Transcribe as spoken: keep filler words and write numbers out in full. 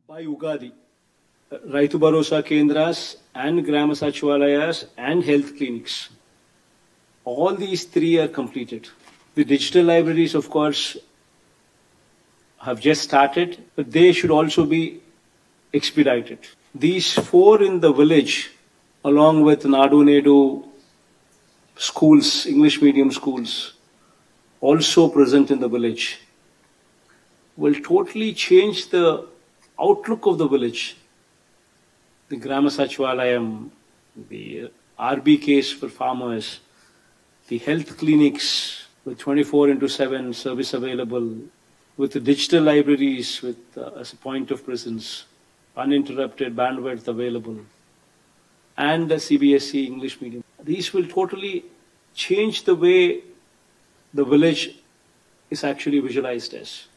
by Ugadi, Raitu Bharosa Kendras and Grama Sachivalayas and health clinics. All these three are completed. The digital libraries, of course, have just started, but they should also be expedited. These four in the village, along with Nadu Nedu schools, English medium schools, also present in the village, will totally change the outlook of the village. The Grama Sachivalayam, the R B Ks for farmers, the health clinics with twenty-four into seven service available, with the digital libraries with uh, as a point of presence, uninterrupted bandwidth available, and the C B S E English medium. These will totally change the way the village is actually visualized as.